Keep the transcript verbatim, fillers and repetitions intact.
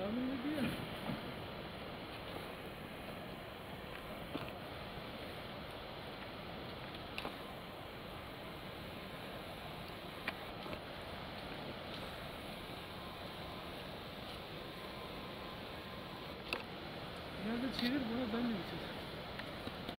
Tahmin ediyor. Nerede çevir buna ben de gideceğim.